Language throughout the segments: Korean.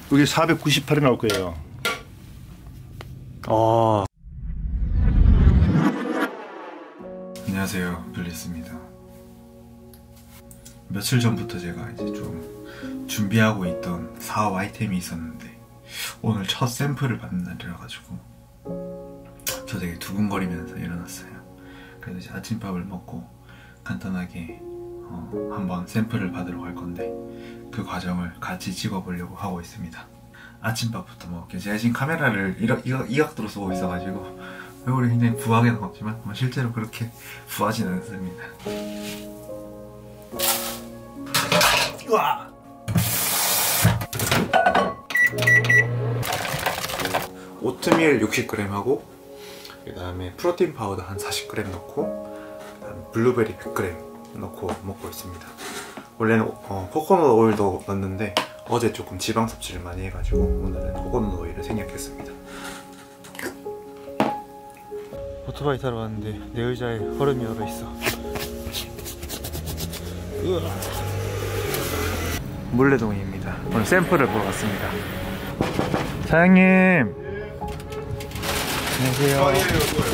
여기 498이 나올 거예요. 안녕하세요, 블리스입니다. 며칠 전부터 제가 이제 좀 준비하고 있던 사업 아이템이 있었는데 오늘 첫 샘플을 받는 날이라 가지고 저 되게 두근거리면서 일어났어요. 그래서 이제 아침밥을 먹고 간단하게 한번 샘플을 받으러 갈 건데 그 과정을 같이 찍어보려고 하고 있습니다. 아침밥부터 먹을게요. 제가 지금 카메라를 이 각도로 쓰고 있어가지고 얼굴이 굉장히 부하게 나왔지만 실제로 그렇게 부하진 않습니다. 우와! 오트밀 60g 하고 그 다음에 프로틴 파우더 한 40g 넣고 그 다음에 블루베리 100g 넣고 먹고 있습니다. 원래는 코코넛 오일도 넣었는데 어제 조금 지방 섭취를 많이 해가지고 오늘은 코코넛 오일을 생략했습니다. 오토바이 타러 왔는데 내 의자에 얼음이 얼어있어. 물레동입니다. 오늘 샘플을 보러 왔습니다. 사장님! 안녕하세요.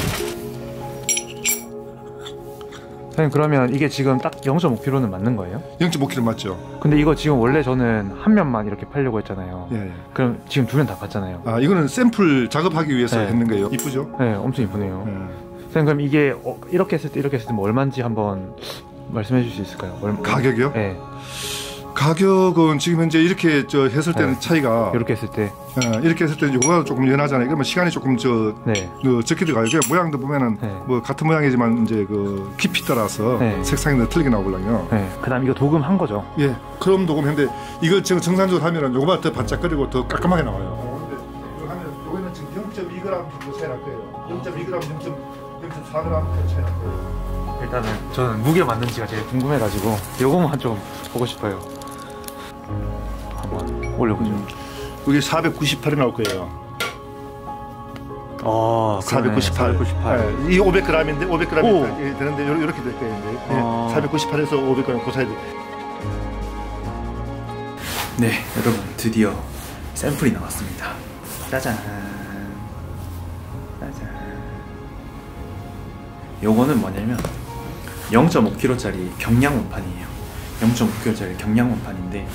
사장님, 그러면 이게 지금 딱 0.5kg는 맞는 거예요? 0.5kg 맞죠? 근데 이거 지금 원래 저는 한 면만 이렇게 팔려고 했잖아요. 예. 그럼 지금 두 면 다 봤잖아요. 아, 이거는 샘플 작업하기 위해서 네. 했는 거예요. 이쁘죠? 네, 엄청 이쁘네요. 예. 선생님, 그럼 이게 이렇게 했을 때 이렇게 했을 때 뭐 얼마인지 한번 말씀해 주실 수 있을까요? 가격이요? 네. 가격은 지금 현재 이렇게 했을 때는 네. 차이가 이렇게 했을 때 이렇게 했을 때 요거가 조금 연하잖아요. 그러면 시간이 조금 네. 적게 들어가요. 그냥 모양도 보면은 네. 뭐 같은 모양이지만 이제 그 깊이 따라서 네. 색상이 틀리게 나오거든요. 네. 그다음 이거 도금한 거죠? 예, 그럼 도금했는데 이거 지금 정상적으로 하면은 요거보다 더 반짝거리고 더 깔끔하게 나와요. 근데 이거 하면 요거는 지금 0.2g 정도 차이 날 거예요. 0.2g, 0.4g 정도 차이 날 거예요. 일단은 저는 무게 맞는지가 제일 궁금해가지고 요거만 좀 보고 싶어요. 한번 올려보죠. 여기 498이 나올 거예요. 498. 이 500g인데 500g이 되는데 이렇게 될 거예요. 498에서 500g 그 사이. 네, 여러분 드디어 샘플이 나왔습니다. 짜잔. 짜잔. 요거는 뭐냐면 0.5kg짜리 경량 원판이에요. 0.5kg짜리 경량 원판인데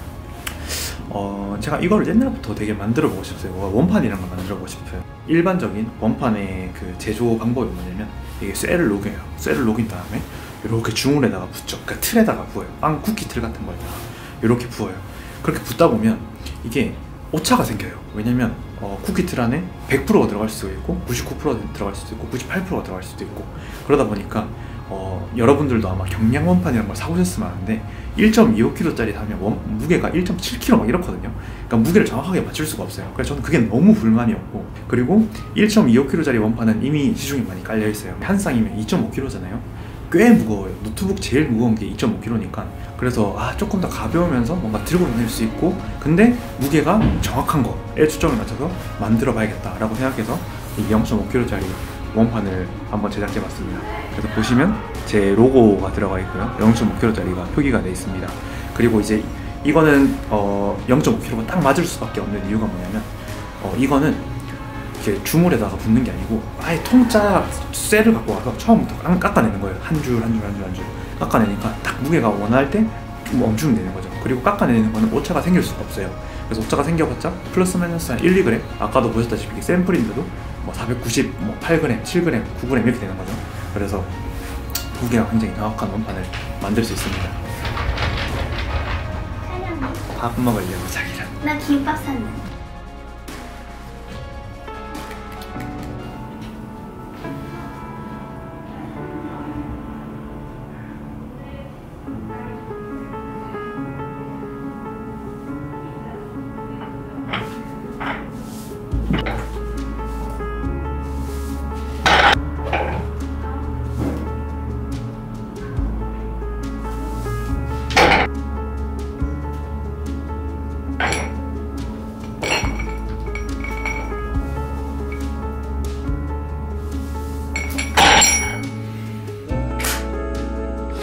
제가 이거를 옛날부터 되게 만들어 보고 싶어요. 원판이란 걸 만들어 보고 싶어요. 일반적인 원판의 그 제조 방법이 뭐냐면 이게 쇠를 녹여요. 쇠를 녹인 다음에 이렇게 주물에다가 붓죠. 그러니까 틀에다가 부어요. 빵 쿠키 틀 같은 거에다가 이렇게 부어요. 그렇게 붓다 보면 이게 오차가 생겨요. 왜냐면 쿠키 틀 안에 100%가 들어갈 수도 있고 99%가 들어갈 수도 있고 98%가 들어갈 수도 있고 그러다 보니까 여러분들도 아마 경량 원판이라는 걸 사보셨으면 하는데 1.25kg짜리 사면 무게가 1.7kg 막 이렇거든요. 그러니까 무게를 정확하게 맞출 수가 없어요. 그래서 저는 그게 너무 불만이었고, 그리고 1.25kg짜리 원판은 이미 시중에 많이 깔려있어요. 한 쌍이면 2.5kg잖아요. 꽤 무거워요. 노트북 제일 무거운 게 2.5kg니까. 그래서 조금 더 가벼우면서 뭔가 들고 다닐 수 있고 근데 무게가 정확한 거에 초점을 맞춰서 만들어 봐야겠다 라고 생각해서 이 0.5kg짜리 원판을 한번 제작해 봤습니다. 그래서 보시면 제 로고가 들어가 있고요. 0.5kg짜리가 표기가 되어 있습니다. 그리고 이제 이거는 0.5kg가 딱 맞을 수밖에 없는 이유가 뭐냐면 이거는 이렇게 주물에다가 붓는 게 아니고 아예 통짜 쇠를 갖고 와서 처음부터 깎아내는 거예요. 한 줄 깎아내니까 딱 무게가 원할 때 멈추면 되는 거죠. 그리고 깎아내는 거는 오차가 생길 수가 없어요. 그래서 오차가 생겨봤자 플러스 마이너스 한 1, 2g 아까도 보셨다시피 샘플인데도 490, 8g, 7g, 9g 이렇게 되는 거죠. 그래서 무게가 굉장히 정확한 원판을 만들 수 있습니다. 밥 먹으려고 자기랑. 나 김밥 샀는데.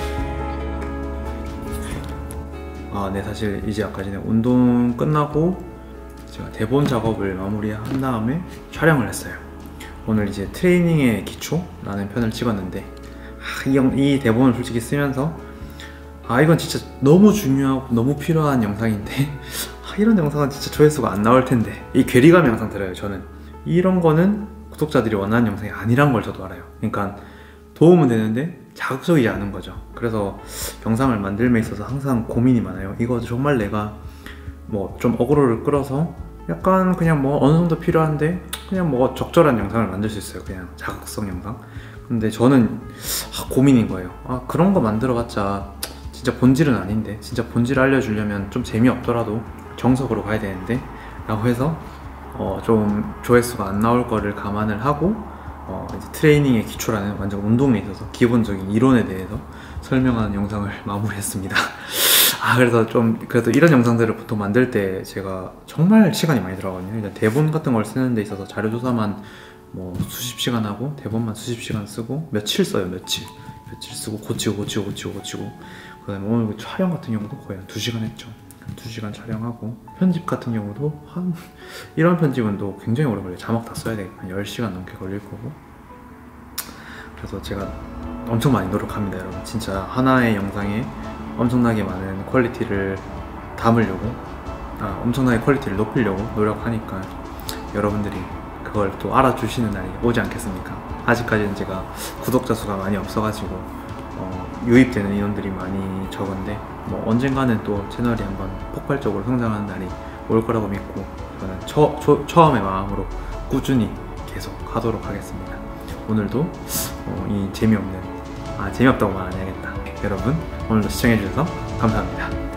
네, 사실 이제 아까 전에 운동 끝나고 제가 대본 작업을 마무리한 다음에 촬영을 했어요. 오늘 이제 트레이닝의 기초라는 편을 찍었는데 이 대본을 솔직히 쓰면서 이건 진짜 너무 중요하고 너무 필요한 영상인데 이런 영상은 진짜 조회수가 안 나올 텐데, 이 괴리감이 항상 들어요. 저는 이런 거는 구독자들이 원하는 영상이 아니란 걸 저도 알아요. 그러니까 도움은 되는데 자극적이지 않은 거죠. 그래서 영상을 만들면 있어서 항상 고민이 많아요. 이거 정말 내가 뭐 좀 어그로를 끌어서 약간 그냥 뭐 어느 정도 필요한데 그냥 뭐 적절한 영상을 만들 수 있어요. 그냥 자극성 영상. 근데 저는 고민인 거예요. 그런 거 만들어봤자 진짜 본질은 아닌데, 진짜 본질을 알려주려면 좀 재미없더라도 정석으로 가야 되는데 라고 해서 좀 조회수가 안 나올 거를 감안을 하고 이제 트레이닝의 기초라는 완전 운동에 있어서 기본적인 이론에 대해서 설명하는 영상을 마무리했습니다. 그래서 그래도 이런 영상들을 보통 만들 때 제가 정말 시간이 많이 들어가거든요. 일단 대본 같은 걸 쓰는 데 있어서 자료조사만 뭐 수십 시간 하고 대본만 수십 시간 쓰고 며칠 써요. 며칠 쓰고 고치고 그 다음에 오늘 촬영 같은 경우도 거의 한 2시간 했죠. 2시간 촬영하고, 편집 같은 경우도 이런 편집은 또 굉장히 오래 걸려요. 자막 다 써야 되니까 한 10시간 넘게 걸릴 거고. 그래서 제가 엄청 많이 노력합니다, 여러분. 진짜 하나의 영상에 엄청나게 많은 퀄리티를 담으려고, 엄청나게 퀄리티를 높이려고 노력하니까 여러분들이 그걸 또 알아주시는 날이 오지 않겠습니까? 아직까지는 제가 구독자 수가 많이 없어가지고 유입되는 인원들이 많이 적은데, 뭐 언젠가는 또 채널이 한번 폭발적으로 성장하는 날이 올 거라고 믿고, 저는 처음의 마음으로 꾸준히 계속 하도록 하겠습니다. 오늘도 이 재미없다고 말 안 해야겠다. 여러분, 오늘도 시청해주셔서 감사합니다.